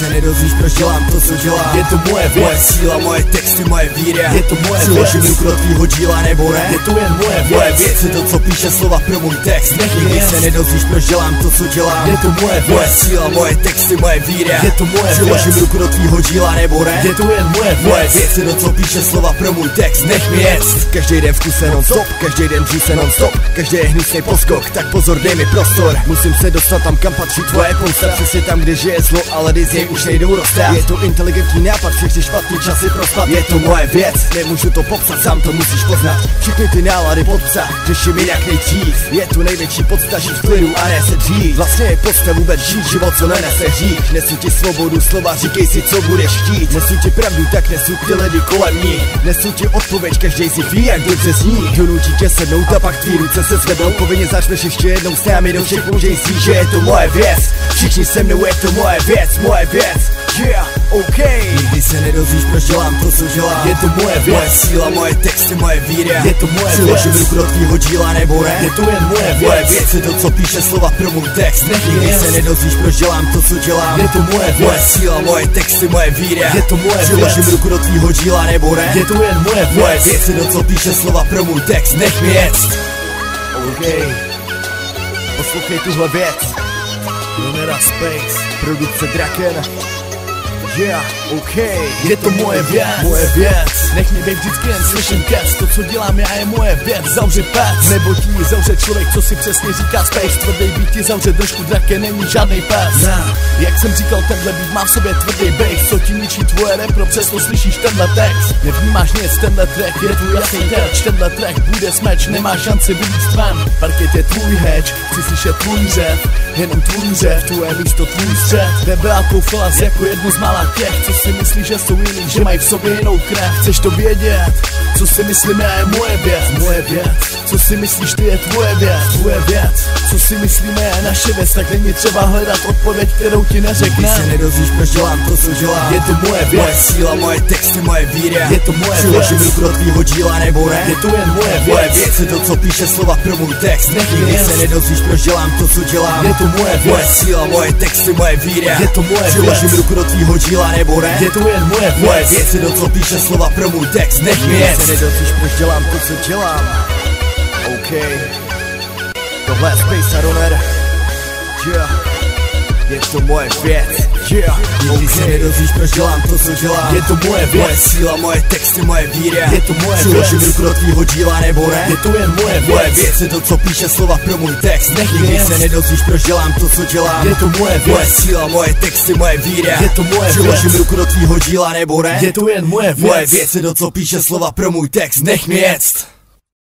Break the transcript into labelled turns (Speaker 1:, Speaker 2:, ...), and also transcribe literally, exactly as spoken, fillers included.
Speaker 1: se nedozvíš, proč dělám to, co dělám.
Speaker 2: Je to moje věc,
Speaker 1: moje síla, moje texty, moje víra.
Speaker 2: je to moje
Speaker 1: Přiložím
Speaker 2: věc,
Speaker 1: ruku do tvýho díla, nebo ne?
Speaker 2: je to jen moje
Speaker 1: Moje
Speaker 2: věc,
Speaker 1: věc je to, co píše slova pro můj text. Nikdy
Speaker 2: věc.
Speaker 1: se nedozvíš, proč dělám to, co dělám.
Speaker 2: je to moje
Speaker 1: Moje
Speaker 2: věc,
Speaker 1: síla, moje texty, moje víra.
Speaker 2: je to moje
Speaker 1: Přiložím
Speaker 2: věc,
Speaker 1: ruku do tvýho díla, nebo ne?
Speaker 2: je to jen moje
Speaker 1: Moje
Speaker 2: věc,
Speaker 1: věc je to, co píše slova pro můj text. Nech mi jet. Každý den v kuse non stop, každý den dří se non stop. Každý je hnusný poskok, tak pozor, dej mi prostor. Musím se dostat tam, kam patří tvoje pomsta. Přesně tam, kde žije zlo, ale ty z něj už nejdou roztát. Je to inteligentní nápad, všechny špatný časy prospat. Je to moje věc, nemůžu to popsat, sám to musíš poznat. Všechny ty nálady pod psa, řeším jinak nejdřív. Je tu největší podsta, žít v klidu a ne se dřít. Vlastně je podsta vůbec žít život, co nenese hřích. Nesu ti svobodu slova, říkej si, co budeš chtít. Nesu ti pravdu, tak nesu ty lidi kolem ní. Nesu ti odpověď, každý si ví, jak dobře zní. Donutí tě sednout a pak tvý ruce se zvednou. Povinně začneš ještě jednou s námi do všech můžeš si, že je to moje věc. Všichni se mnou, je to moje věc, moje věc. Yeah, OK. Nikdy se nedozvíš, proč dělám to, co dělám.
Speaker 2: je to moje
Speaker 1: Moje
Speaker 2: věc,
Speaker 1: síla, moje texty, moje víra.
Speaker 2: je to moje
Speaker 1: Přiložím
Speaker 2: věc,
Speaker 1: ruku do tvýho díla, nebo ne?
Speaker 2: je to jen moje
Speaker 1: Moje
Speaker 2: věc,
Speaker 1: věc je to, co píše slova pro můj text. Nikdy
Speaker 2: věc.
Speaker 1: se nedozvíš, proč dělám to, co dělám.
Speaker 2: je to moje
Speaker 1: Moje
Speaker 2: věc,
Speaker 1: síla, moje texty, moje víra.
Speaker 2: je to moje
Speaker 1: Přiložím
Speaker 2: věc,
Speaker 1: ruku do tvýho díla, nebo ne?
Speaker 2: je to jen moje
Speaker 1: Moje
Speaker 2: věc,
Speaker 1: věc je to, co píše slova pro můj text. Nech mi jet. OK. Poslouchej tuhle věc.
Speaker 2: Jonera Space,
Speaker 1: Produkce Draken. Yeah, OK.
Speaker 2: je to moje věc,
Speaker 1: Moje věc.
Speaker 2: nech mě být vždycky jen slyším kec, to co dělám já je moje věc, zavře pec, nebo ti zavře člověk, co si přesně říká space, tvrdý beat ti zavře držku, Draken není žádnej pes,
Speaker 1: Nah.
Speaker 2: jak jsem říkal, tenhle beat má v sobě tvrdý bass, co ti ničí tvoje repro, přesto slyšíš tenhle text, nevnímáš nic, tenhle track je tvůj jasný terč, tenhle track bude smeč, nemá šanci vylíct ven, parket je tvůj hedge, chci slyšet tvůj řev, jenom tvůj řev, tvoje místo, tvůj střed, debela koufala jako jednu z mála těch, co si myslí, že jsou jiný, že mají v sobě jinou krev. Chceš to vědět, co si myslím já je moje věc, moje věc, co si myslíš ty je tvoje věc, tvoje věc, co si myslíme je naše věc, tak není třeba hledat odpověď, kterou ti
Speaker 1: Nikdy se
Speaker 2: neřekne.
Speaker 1: nedozvíš, proč dělám to, co dělám.
Speaker 2: Je to moje
Speaker 1: Moje
Speaker 2: věc,
Speaker 1: síla, moje texty, moje víra.
Speaker 2: je to moje
Speaker 1: Přiložím
Speaker 2: věc,
Speaker 1: ruku do tvýho díla, nebo ne?
Speaker 2: je to jen moje
Speaker 1: Moje
Speaker 2: věc,
Speaker 1: věc je to, co píše slova pro můj text. Nikdy
Speaker 2: věc.
Speaker 1: se nedozvíš, proč dělám to, co dělám.
Speaker 2: je to moje
Speaker 1: Moje
Speaker 2: věc,
Speaker 1: síla, moje texty, moje víra.
Speaker 2: je to moje
Speaker 1: Přiložím
Speaker 2: věc,
Speaker 1: ruku do tvýho díla, nebo ne?
Speaker 2: je to jen moje
Speaker 1: Moje
Speaker 2: věc,
Speaker 1: věc je to, co píše slova pro můj text. Nech mi jet. Se nedozvíš, proč dělám to, co dělám. OK. Tohle je Space Runner. Yeah. Je to moje věc. Yeah. Nikdy se nedozvíš, proč dělám to, co dělám.
Speaker 2: je to moje
Speaker 1: Moje
Speaker 2: věc,
Speaker 1: síla, moje texty, moje víra.
Speaker 2: je to moje
Speaker 1: Přiložím
Speaker 2: věc,
Speaker 1: ruku do tvýho díla, nebo ne?
Speaker 2: je to jen moje
Speaker 1: Moje
Speaker 2: věc,
Speaker 1: věc je to, co píše slova pro můj text. Nikdy
Speaker 2: věc.
Speaker 1: se nedozvíš, proč dělám to, co dělám.
Speaker 2: je to moje
Speaker 1: Moje
Speaker 2: věc,
Speaker 1: síla, moje texty, moje víra.
Speaker 2: je to moje
Speaker 1: Přiložím
Speaker 2: věc,
Speaker 1: ruku do tvýho díla, nebo ne?
Speaker 2: je to jen moje
Speaker 1: Moje
Speaker 2: věc.
Speaker 1: věc je to, co píše slova pro můj text. Nech mi jet.